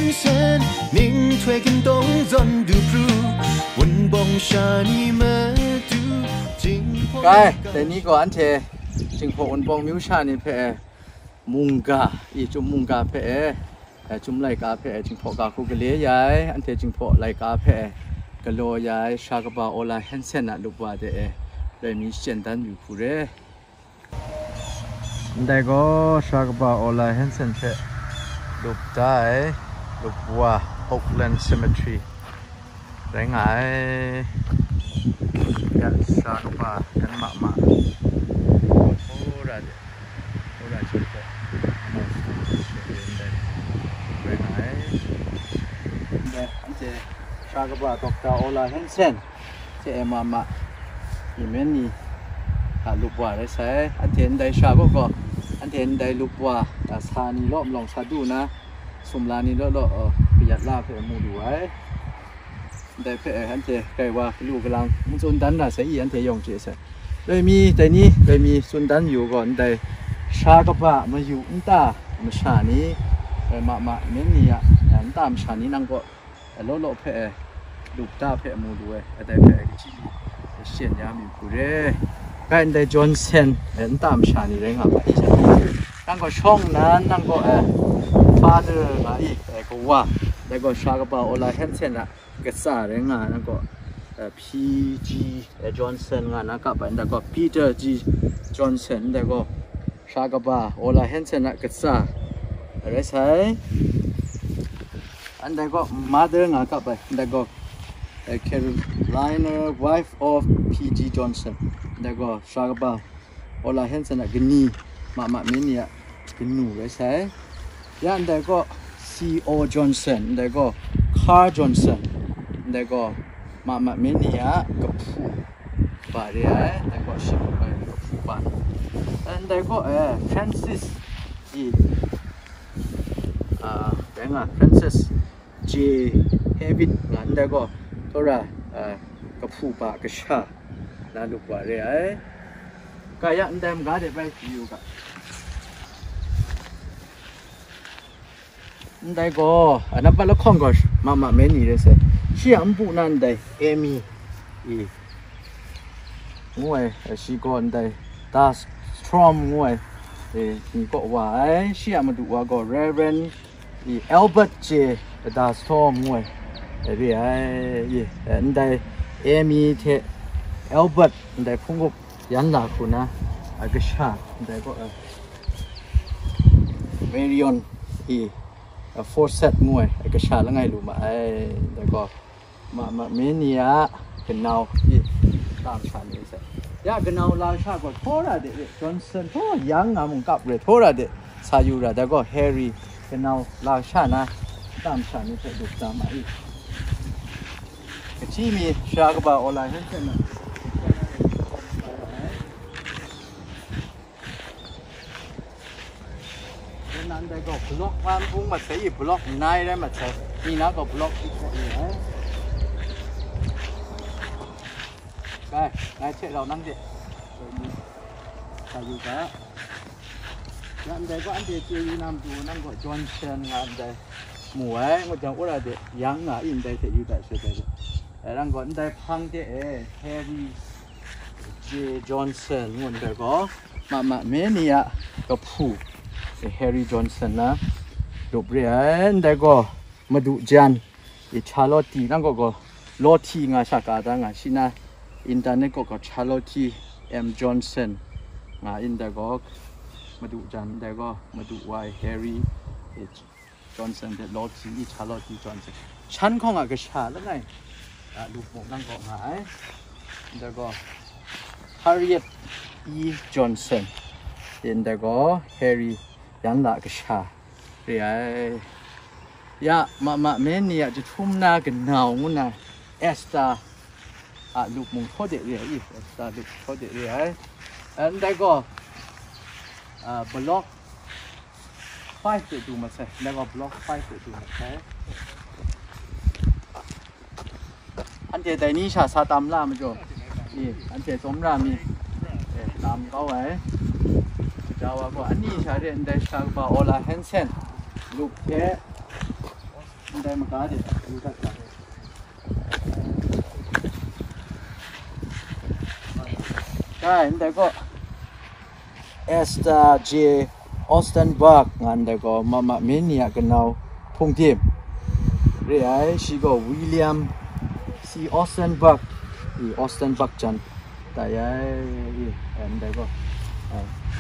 线，明推跟东zondu pru，温邦沙尼么du，金破。 该，แต่นี้ก็อันเทจิงพอวันบองมิวชานี่เพมุงกาอีจุมุงกาเพจุมไลกาเพจิงพอกาคุกเลียยายอันเทจิงพอไลกาเพกะโลยายชากบาโอลาเฮนเซนอะลูกว่าเดเลยมีเช่นดันอยู่ผู้เรแต่ก็ชากบาโอลาเฮนเซนเพลูกได้ลูกว่าโอ๊กแลนด์ซิมเมทรีแรงไงยันชากบายันมาOra certo. Ante Shagaba Dr. Ola Hansen che mama imeni ha lupwa le sai anten dai shago ko anten dai lupwa ta sani lom long sadu na sumlani lo piyat la phe mu du ai dai phe ante kai wa lu galang mun zon dan la sai ante yong che sai เลยมีแต่นี้เลยมีส่วนดันอยู่ก่อนแต่ชากระบะมาอยู่อันตามาชานี้มาเมื่อนี้อันตามชานี้นั่งก็โลเพะลูกตาเพะมูด้วยแต่เพะที่เสียนยามีผู้เร่กันแต่จอนเซนอันตามชานี้เร่งหาไปอีกนั่งก็ช่องนั้นนั่งก็ฟาเดอร์มาอีกก็ว่าแล้วก็ชากระบะโอลาเฮนเซนอะก็สาเร่งนั่งก็P.G. Johnson งานนะครับอันนั้นก็ Peter G. Johnson แล้วก็ชากบะโอลาเฮนเซนก็ซาอะไรใช่อันนั้นก็ Mother งานครับอันนั้นก็ Carolina wife of P.G. Johnson แล้วก็ชากบะโอลาเฮนเซนก็นี่มาเมนี่ก็หนูอะไรใช่ยันแล้วก็ C.O. Johnson แล้วก็ Carl Johnson แล้วก็มาเมนี่กับผู้ป่าเรียแต่ก็ชิมไปกับผู้ป่าแต่ก็ฟรานซิสอีแต่งฟรานซิสเจเฮวิดงั้นแต่ก็ตัวละกับผู้ป่ากับชาแล้วลูกป่าเรียก็ยังแต่ก็ได้ไปอยู่กับแต่ก็นับว่าเราคงก็มาเมนี่เลยสิ西洋部难的艾米，我是讲的 Das Strom 我你个话西洋么读话个 Reverend Albert J Das Strom 我你的艾米的 Albert 你的碰过人哪个呢？个啥？你的个Marion Forset 我个啥了ไงรู้มั้ยแต่ก็มาเมนี่กันเอาตามชานี้สิยากันเอาลาชาก็โทษอะไรจอห์นสันโทษยังมึงกับเลยโทษอะไรสายุระแต่ก็แฮร์รี่กันเอาลาชานะตามชานี้จะดูตามมาอีกที่มีชากบะโอลาเห็นไหมนั่นแต่ก็บล็อกความพุ่งมาใส่บล็อกนายได้มาใส่นี่นะก็บล็อกอีกอย่างได้นายเชื่อเรานั่งดิใส่อยู่กันนั่นแต่ก็อันเดียวจีนำดูนั่งก็จอห์นสันงานแต่หมวยก็จังว่าเดียยังอินได้แต่อยู่แต่เฉยๆแต่นั่งก็อันได้พังเดียแฮร์รี่เจจอห์นสันงานแต่ก็มาเมนี่ก็ผู้แฮร์รี่จอห์นสันนะรูปเรียนแต่ก็มาดูจันชาร์ลอตตี้นั่งก็ลอตตี้งาชากาดังชินะอินเทอร์เน็ตก็ชาร์ลอตตี้เอ็มจอห์นสันงาอินแต่ก็มาดูจันแต่ก็มาดูไวแฮร์รี่จอห์นสันแต่ลอตตี้ชาร์ลอตตี้จอห์นสันฉันของก็ชาแล้วไงลูกหมกนั่งก็หายแต่ก็ฮาริเอตจอห์นสันอินแต่ก็แฮร์รี่ยันละก็ชาเรียมาเมนี่จะทุ่มหน้ากันหนาวงูน่ะเอสตาลูกมุงโคเดเรียอีเอสตาลูกโคเดเรียอันได้ก็บล็อกไฟไปดูมาใส่แล้วก็บล็อกไฟไปดูมาใส่อันเจแต่นี้ชาซาตามล่ามาจ้ะนี่อันเจสมรามีตามเขาไว้เจ้าว่าอันนี้ชาเรียนได้ชาบาโอลาเฮนเซนลูกแกได้มาการ์ดดูสักหน่อยใช่แต่ก็เอสตาเจออสตันบักงานแต่ก็มาเมเนียกันเอาพุ่งทีมเรียกชิโกวิลเลียมซีออสตันบักออสตันบักจันแต่ยันแต่ก็อ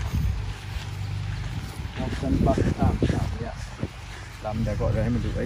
อสตันบักตามเนี่ยลำแต่ก็เลยให้มันดูไอ้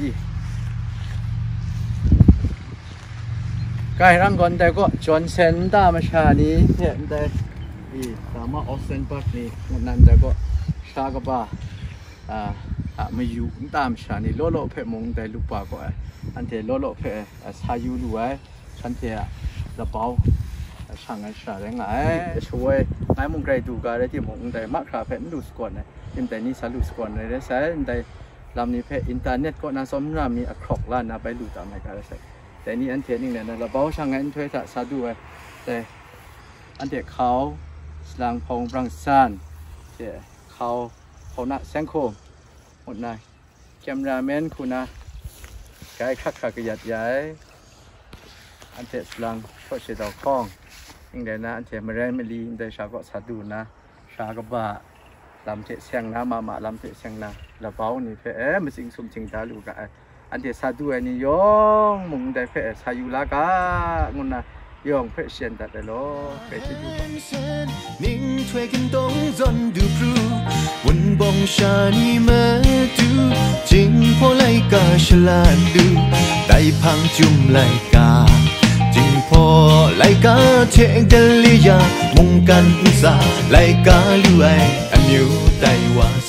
ใกล้ร่างก่อนแต่ก็จนเซนตามาชานี้เนี่ยแต่สามารถออสตันบักนี่นั่นแต่ก็ชากบ้ามาอยู่ตามชานี่โลเพมงแต่ลูกป่าก็อันเทโลเพสายูรู้ไว้ฉันเทระเบาช่างไอ้ชาได้ไงช่วยไอ้มงไกรดูการได้ที่มงแต่มักขาเพไม่ดูสกอตนะยิ่งแต่นี่สาลูสกอตเลยได้ใช้แต่ลำนี้เพอินเทอร์เน็ตก็น่าสมรามีอักขระล้านนะไปดูตามในการใช้แต่นี่อันเทนี่เนี่ยระเบาช่างไอ้ถ้วยสาดูไว้แต่อันเทเขาสลางพงปรังซานเจ้เขาหน้าแสงโคมหมดนายแคมราแมนคุณนะกายคักขยัดย้ายอันเทสลังโคเชดอกข้องยิ่งเดี๋ยวนะอันเทมาเรนไม่ลีเดี๋ยวชาก็สาดูนะชาก็บ้าลำเทเสียงนะมาลำเทเสียงนะระเบ้านี่เพมันสิ่งสุ่มสิ่งตาลูกกันอันเทสาดูอันนี้ยองมุงได้เพสายุลากางุนนะยองเพเชียนตัดเลยล้อเพชรดูนิ่งช่วยกันต้องจนดูพรูวันบองชานีมาดูจริงพอไลกาฉลาดดูได้พังจุ่มไลกาจริงพอไลกาเทเดลียามุงกันซาไลกาลู่ไออันอยู่ไต้หวัน